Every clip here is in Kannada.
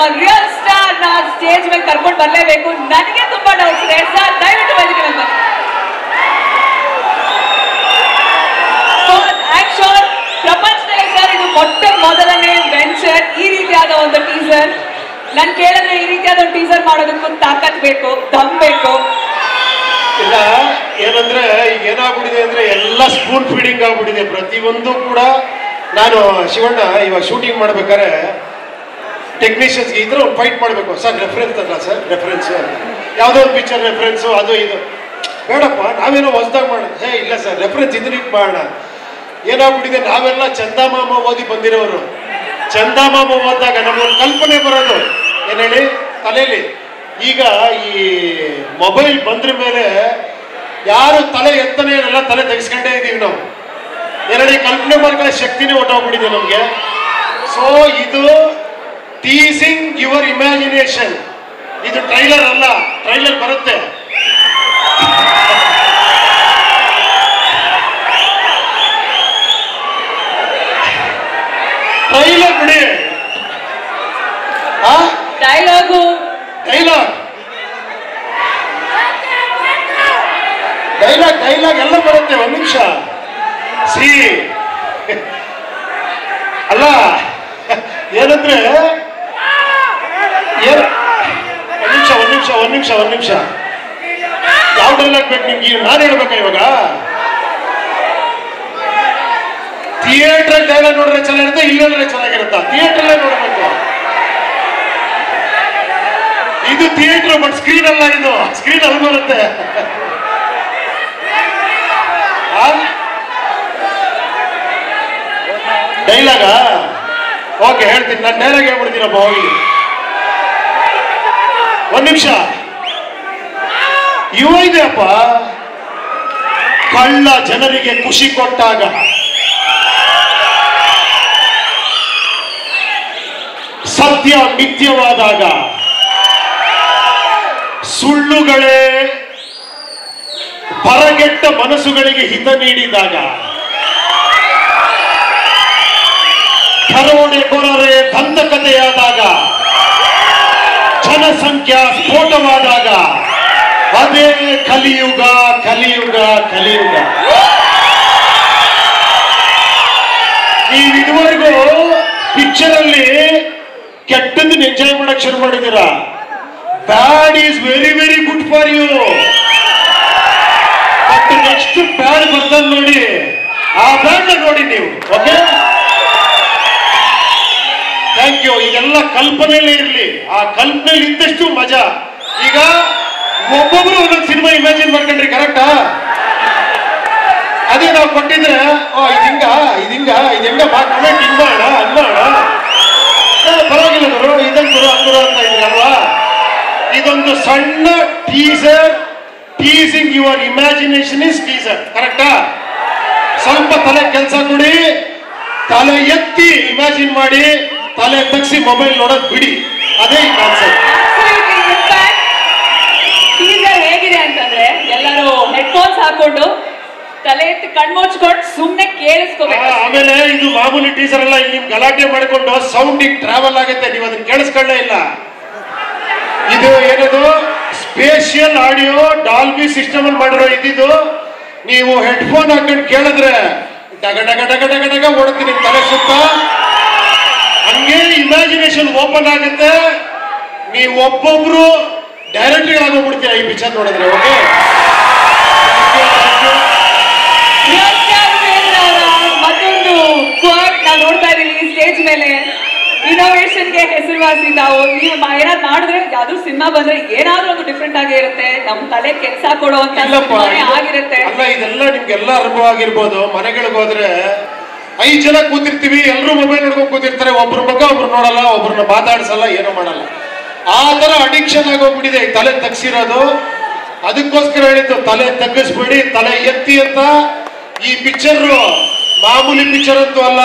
ರಿಯಲ್ ಸ್ಟಾರ್ ನ ಸ್ಟೇಜ್ ಮೇಲೆ ಕರ್ಕೊಂಡು ಬರಲೇಬೇಕು. ನನಗೆ ತುಂಬಾ ಡೌಟ್ಸ್ ಇದೆ ಸರ್, ದಯವಿಟ್ಟು ವೇದಿಕೆ ಮೇಲೆ ಬನ್ನಿ. ಪ್ರಪಂಚದಲ್ಲಿ ಸರ್ ಇದು ಮೊದಲನೇ ವೆಂಚರ್, ಈ ರೀತಿಯಾದ ಒಂದು ಟೀಸರ್. ನಾನು ಕೇಳಿದ್ರೆ ಈ ರೀತಿಯಾದ ಒಂದು ಟೀಸರ್ ಮಾಡೋದಕ್ಕೂ ತಾಕತ್ ಬೇಕು, ದಮ್ ಬೇಕು. ಇಲ್ಲ ಏನಂದ್ರೆ ಈಗ ಏನಾಗ್ಬಿಟ್ಟಿದೆ ಅಂದ್ರೆ ಎಲ್ಲ ಸ್ಪೂನ್ ಫೀಡಿಂಗ್ ಆಗ್ಬಿಟ್ಟಿದೆ ಪ್ರತಿಯೊಂದು ಕೂಡ. ನಾನು ಶಿವಣ್ಣ ಇವಾಗ ಶೂಟಿಂಗ್ ಮಾಡ್ಬೇಕಾದ್ರೆ ಟೆಕ್ನಿಷಿಯನ್ಸ್ಗೆ ಇದ್ರೆ ಒಂದು ಫೈಟ್ ಮಾಡಬೇಕು ಸರ್, ರೆಫರೆನ್ಸ್ ಅಲ್ಲ ಸರ್, ರೆಫರೆನ್ಸ್ ಯಾವುದೋ ಒಂದು ಪಿಕ್ಚರ್ ರೆಫರೆನ್ಸು ಅದು ಇದು ಬೇಡಪ್ಪ, ನಾವೇನೋ ಹೊಸದಾಗಿ ಮಾಡೋಣ. ಇಲ್ಲ ಸರ್, ರೆಫರೆನ್ಸ್ ಇದ್ರೆ ಮಾಡೋಣ. ಏನಾಗ್ಬಿಟ್ಟಿದೆ, ನಾವೆಲ್ಲ ಚಂದಮಾಮ ಓದಿ ಬಂದಿರೋರು. ಚಂದಮಾಮ ಓದಿದಾಗ ನಮಗೊಂದು ಕಲ್ಪನೆ ಬರೋದು ಏನು ಹೇಳಿ ತಲೆಯಲ್ಲಿ. ಈಗ ಈ ಮೊಬೈಲ್ ಬಂದ್ರ ಮೇಲೆ ಯಾರು ತಲೆ ಎತ್ತನೇ ಎಲ್ಲ ತಲೆ ತೆಗೆಸ್ಕೊಂಡೇ ಇದೀವಿ ನಾವು. ಏನೇಳಿ ಕಲ್ಪನೆ ಮಾಡ್ಕೊಳ್ಳೋ ಶಕ್ತಿನೇ ಹೊಟ್ಟೋಗ್ಬಿಟ್ಟಿದೆ ನಮಗೆ. ಸೊ ಇದು ಟೀಸಿಂಗ್ ಯುವರ್ ಇಮ್ಯಾಜಿನೇಷನ್. ಇದು ಟ್ರೈಲರ್ ಅಲ್ಲ, ಟ್ರೈಲರ್ ಬರುತ್ತೆ. ಟ್ರೈಲರ್ ಬಿಡಿ, ಡೈಲಾಗು ಡೈಲಾಗ್ ಡೈಲಾಗ್ ಡೈಲಾಗ್ ಎಲ್ಲ ಬರುತ್ತೆ. ಒಂದ್ ನಿಮಿಷ ಸಿ ಅಲ್ಲ ಏನಂದ್ರೆ ಒಂದ್ ನಿಮಿಷ ಯಾವ ಡೈಲಾಗ್ ಬೇಕು ನಿಮ್ಗೆ? ನಾನು ಹೇಳ್ಬೇಕಾ ಇವಾಗ? ಥಿಯೇಟರ್ ಡೈಲಾಗ್ ನೋಡ್ರೆ ಚೆನ್ನಾಗಿರುತ್ತೆ, ಇಲ್ಲೇ ಚೆನ್ನಾಗಿರುತ್ತಾ? ಥಿಯೇಟರ್ಲೇ ನೋಡ್ಬೇಕು. ಇದು ಥಿಯೇಟರ್ ಬಟ್ ಸ್ಕ್ರೀನ್ ಅಲ್ಲ, ಇದು ಸ್ಕ್ರೀನ್ ಅಲ್ಲಿ ಬರುತ್ತೆ. ಡೈಲಾಗ ಓಕೆ ಹೇಳ್ತೀನಿ, ನಾನು ಡೈಲಾಗ್ ಹೇಳ್ಬಿಡ್ತೀನಪ್ಪ. ಹೋಗಿ ಒಂದ್ ನಿಮಿಷ. ಇವ ಇದೆಯಪ್ಪ, ಕಳ್ಳ ಜನರಿಗೆ ಖುಷಿ ಕೊಟ್ಟಾಗ ಸತ್ಯ ಮಿಥ್ಯವಾದಾಗ ಸುಳ್ಳುಗಳೇ ಬರಗೆಟ್ಟ ಮನಸ್ಸುಗಳಿಗೆ ಹಿತ ನೀಡಿದಾಗ ದರೋಡೆಕೋರರೇ ದಂತಕತೆಯಾದಾಗ ಜನಸಂಖ್ಯಾ ಸ್ಫೋಟವಾದಾಗ ಅದೇ ಕಲಿಯುಗ ಕಲಿಯುಗ ಕಲಿಯುಗ. ನೀವು ಇದುವರೆಗೂ ಪಿಕ್ಚರ್ ಅಲ್ಲಿ ಕೆಟ್ಟದನ್ನ ಎಂಜಾಯ್ ಮಾಡಕ್ ಶುರು ಮಾಡಿದ್ದೀರಾ. Bad is very very good for you. But next bad ಬರ್ತದೆ ನೋಡಿ, ಆ ಬ್ಯಾಡ್ ನೋಡಿ ನೀವು. Okay, thank you. ಇದೆಲ್ಲ ಕಲ್ಪನೆಯಲ್ಲೇ ಇರಲಿ, ಆ ಕಲ್ಪನೆಯಲ್ಲಿ ಇದ್ದಷ್ಟು ಮಜಾ. ಈಗ ಒಬ್ಬೊಬ್ರು ಒಂದೊಂದು ಸಿನಿಮಾ ಇಮ್ಯಾಜಿನ್ ಮಾಡ್ಕೊಂಡ್ರಿ, ಕರೆಕ್ಟಾ? ಅದೇ ನಾವು ಕೊಟ್ಟಿದ್ರೆ ಇದೆಂಗ ಕಮೆಂಟ್ ಹಿಂಗ್ ಮಾಡ ಅನ್ಮಾಡ ಪರವಾಗಿಲ್ಲ ಗುರು, ಇದನ್ ಗುರು ಅಂಗುರು ಅಂತ ಇದ್ರಲ್ವಾ. ಇದೊಂದು ಸಣ್ಣ teaser, teasing your imagination is teaser, ಕರೆಕ್ಟಾ? ಸ್ವಲ್ಪ ತಲೆ ಕೆಲಸ ಕೊಡಿ, ತಲೆ ಎತ್ತಿ ಇಮ್ಯಾಜಿನ್ ಮಾಡಿ, ತಲೆ ತಗ್ಸಿ ಮೊಬೈಲ್ ನೋಡೋದು ಬಿಡಿ. ಅದೇ ಈ ಕಾನ್ಸೆಪ್ಟ್. ಟೀಸರ್ ಹೇಗಿದೆ ಅಂತಂದ್ರೆ ಎಲ್ಲರೂ ಹೆಡ್ಫೋನ್ಸ್ ಹಾಕೊಂಡು ತಲೆ ಎತ್ತಿ ಕಣ್ಮುಚ್ಕೊಂಡು ಸುಮ್ನೆ ಕೇಳಿಸ್ಕೋಬೇಕು. ಆಮೇಲೆ ಇದು ಮಾಮೂಲಿ ಟೀಸರ್ ಅಲ್ಲ, ನಿಮ್ ಗಲಾಟೆ ಮಾಡಿಕೊಂಡು ಸೌಂಡಿಗೆ ಟ್ರಾವೆಲ್ ಆಗುತ್ತೆ, ನೀವು ಅದನ್ನ ಕೇಳಿಸ್ಕೊಳ್ಳೇ ಇಲ್ಲ. ಇದು ಏನದು ಸ್ಪೇಷಿಯಲ್ ಆಡಿಯೋ ಡಾಲ್ಬಿ ಸಿಸ್ಟಮ್ ಅಲ್ಲಿ ಮಾಡಿರೋ ಇದ್ದಿದ್ದು. ನೀವು ಹೆಡ್ಫೋನ್ ಹಾಕೊಂಡು ಕೇಳಿದ್ರೆ ಡಗ ಡಗ ಡಗ ಡಗ ಡಗ ಓಡುತ್ತೆ ನಿಮ್ ತಲೆ ಸುತ್ತ. ಹಂಗೆ ಇಮ್ಯಾಜಿನೇಷನ್ ಓಪನ್ ಆಗುತ್ತೆ, ನೀವು ಒಬ್ಬೊಬ್ರು ಡೈರೆಕ್ಟರ್ ಆಗೋಗ್ಬಿಡ್ತೀರಾ ಈ ಪಿಕ್ಚರ್ ನೋಡಿದ್ರೆ. ಓಕೆ, ಮತ್ತೊಂದು ಕ್ವಾಟ್ ನಾವು ನೋಡ್ತಾ ಇದೀವಿ ಸ್ಟೇಜ್ ಮೇಲೆ. ಇನೋವೇಷನ್ಗೆ ಹೆಸರುವಾಸಿ ನಾವು. ನೀವು ಏನಾದ್ರು ಮಾಡಿದ್ರೆ ಯಾವ್ದು ಸಿನಿಮಾ ಬಂದ್ರೆ ಏನಾದ್ರೂ ಒಂದು ಡಿಫ್ರೆಂಟ್ ಆಗೇ ಇರುತ್ತೆ, ನಮ್ ತಲೆ ಕೆಲಸ ಕೊಡೋ ಅಂತ ಆಗಿರುತ್ತೆ. ಅಲ್ಲ, ಇದೆಲ್ಲ ನಿಮ್ಗೆಲ್ಲ ಅನುಭವ ಆಗಿರ್ಬೋದು. ಮನೆಗಳಿಗೆ ಹೋದ್ರೆ 5 ಜನ ಕೂತಿರ್ತೀವಿ, ಎಲ್ಲರೂ ಮೊಬೈಲ್ ನೋಡ್ಕೊಂಡು ಕೂತಿರ್ತಾರೆ. ಒಬ್ರ ಮಗ ಒಬ್ರು ನೋಡಲ್ಲ, ಒಬ್ರನ್ನ ಮಾತಾಡ್ಸಲ್ಲ, ಏನೋ ಮಾಡಲ್ಲ. ಆ ತರ ಅಡಿಕ್ಷನ್ ಆಗೋಗ್ಬಿಟ್ಟಿದೆ ತಲೆ ತಗ್ಸಿರೋದು. ಅದಕ್ಕೋಸ್ಕರ ಹೇಳಿದ್ದು ತಲೆ ತಗ್ಗಿಸ್ಬಿಡಿ, ತಲೆ ಎತ್ತಿ ಅಂತ. ಈ ಪಿಕ್ಚರ್ ಮಾಮೂಲಿ ಪಿಕ್ಚರ್ ಅಂತೂ ಅಲ್ಲ.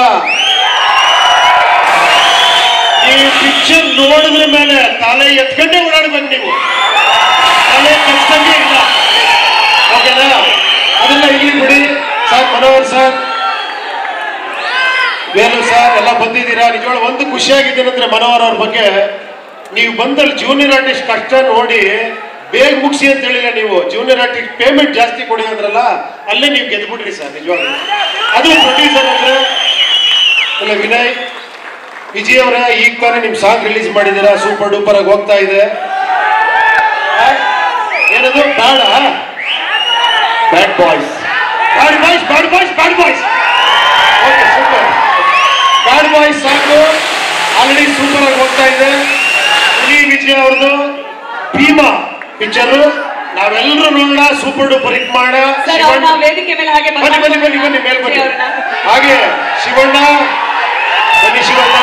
ಈ ಪಿಕ್ಚರ್ ನೋಡಿದ್ರ ಮೇಲೆ ತಲೆ ಎತ್ಕೊಂಡೇ ಓಡಾಡ್ಬೇಕು ನೀವು, ತಲೆ ತಗ್ಸಂಗೆ ಇಲ್ಲ. ಓಕೆನಾ? ಅದೆಲ್ಲ ಇಲ್ಲಿ ಬಿಡಿ. Sir Manohar sir, Velu sir ಎಲ್ಲ ಬಂದಿದ್ದೀರಾ. ನಿಜವಾಗ್ಲೂ ಒಂದು ಖುಷಿಯಾಗಿದ್ದೀನಂದ್ರೆ ಮನೋಹರ್ ಅವ್ರ ಬಗ್ಗೆ ನೀವು ಬಂದಲ್ಲಿ ಜೂನಿಯರ್ ಆರ್ಟಿಸ್ಟ್ ಕಷ್ಟ ನೋಡಿ ಬೇಗ ಮುಗಿಸಿ ಅಂತ ಹೇಳಿಲ್ಲ ನೀವು. ಜೂನಿಯರ್ ಆರ್ಟಿಸ್ಟ್ ಪೇಮೆಂಟ್ ಜಾಸ್ತಿ ಕೊಡಿ ಅಂದ್ರಲ್ಲ, ಅಲ್ಲೇ ನೀವು ಗೆದ್ಬಿಟ್ರಿ ಸರ್ ನಿಜವಾಗ್ಲೂ. ಅದು ಪ್ರೊಡ್ಯೂಸರ್ ಅಂದ್ರೆ ಇಲ್ಲ ವಿನಯ್ ವಿಜಯ್ ಅವರ ಈಗ ತಾನೇ ನಿಮ್ ಸಾಂಗ್ ರಿಲೀಸ್ ಮಾಡಿದ್ದೀರಾ, ಸೂಪರ್ ಡೂಪರ್ ಆಗಿ ಹೋಗ್ತಾ ಇದೆ. ಏನದು bad bad boys bad boys bad boys bad boys okay super. Bad boys song already super ಆಗಿ ಹೋಗ್ತಾ ಇದೆ. ವಿಜಯ್ ಅವ್ರದ್ದು ಭೀಮಾ ಪಿಕ್ಚರು ನಾವೆಲ್ಲರೂ ನೋಡೋಣ, ಸೂಪರ್ ಡೂಪರ್ ಹಿಟ್ ಮಾಡ. ವೇದಿಕೆ ಮೇಲೆ ಹಾಗೆ ಬನ್ನಿ ಬನ್ನಿ ಬನ್ನಿ ಬನ್ನಿ ಮೇಲ್ ಬನ್ನಿ. ಹಾಗೆ ಶಿವಣ್ಣ ಬನ್ನಿ. ಶಿವಣ್ಣ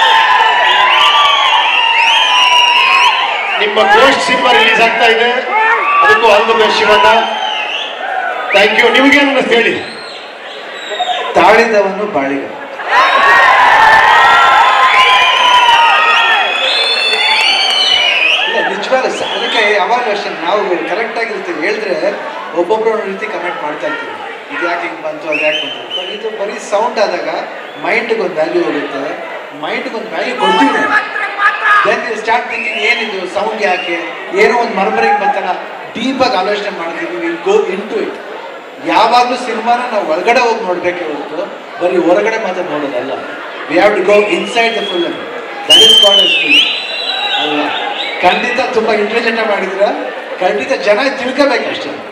ನಿಮ್ಮ ಗೋಸ್ಟ್ ಸಿನಿಮಾ ರಿಲೀಸ್ ಆಗ್ತಾ ಇದೆ, ಅದಕ್ಕೂ all the best Shivanna. Thank you. ನಿಮ್ಗೇನು ಅನ್ನಿಸ್ತು ಹೇಳಿ? ತಾಳಿದವನು ಬಾಳಿಗ. ಇಲ್ಲ ನಿಜವಾದ ಅದಕ್ಕೆ ಯಾವಾಗ ಅಷ್ಟೇ ನಾವು ಕರೆಕ್ಟ್ ಆಗಿರ್ತೀವಿ. ಹೇಳಿದ್ರೆ ಒಬ್ಬೊಬ್ಬರು ರೀತಿ ಕಮೆಂಟ್ ಮಾಡ್ತಾ ಇರ್ತೀವಿ, ಇದು ಯಾಕೆ ಹಿಂಗೆ ಬಂತು ಅದು ಯಾಕೆ ಬಂತು. ಬಟ್ ಇದು ಬರೀ ಸೌಂಡ್ ಆದಾಗ ಮೈಂಡ್ಗೆ ಒಂದು ವ್ಯಾಲ್ಯೂ ಹೋಗುತ್ತೆ, ಮೈಂಡ್ಗೆ ಒಂದು ವ್ಯಾಲ್ಯೂ ಕೊಡ್ತೀವಿ. ದೆನ್ ಯು ಸ್ಟಾರ್ಟ್ ಥಿಂಕಿಂಗ್ ಏನಿದು ಸೌಂಡ್ ಯಾಕೆ, ಏನೋ ಒಂದು ಮರ್ಮರಿಗೆ ಬಂತಲ್ಲ, ಡೀಪಾಗಿ ಆಲೋಚನೆ ಮಾಡ್ತೀವಿ. Will go in to it. ಯಾವಾಗಲೂ ಸಿನಿಮಾನ ನಾವು ಒಳಗಡೆ ಹೋಗಿ ನೋಡಬೇಕೆ ಹೊರತು ಬರೀ ಹೊರಗಡೆ ಮಾತ್ರ ನೋಡೋದಲ್ಲ. We have to go inside the film. That is called as film ಅಲ್ವಾ? ಖಂಡಿತ ತುಂಬ ಇಂಟೆಲಿಜೆಂಟ್ ಮಾಡಿದ್ದೀರಾ. ಖಂಡಿತ ಜನ ತಿಳ್ಕೋಬೇಕಷ್ಟೇ.